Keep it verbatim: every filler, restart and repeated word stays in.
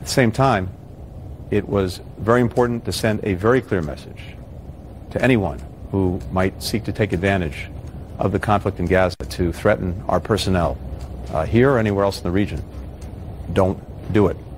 At the same time, it was very important to send a very clear message to anyone who might seek to take advantage of the conflict in Gaza to threaten our personnel uh, here or anywhere else in the region. Don't do it.